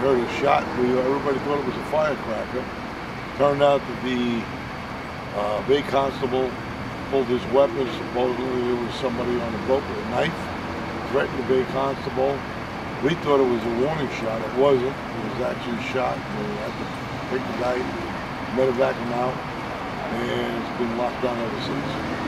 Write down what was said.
heard a shot. Everybody thought it was a firecracker. Turned out that the Bay Constable pulled his weapon. Supposedly there was somebody on the boat with a knife, threatened the Bay Constable. We thought it was a warning shot. It wasn't. It was actually a shot. We had to take the guy, medevac him out, and it's been locked down ever since.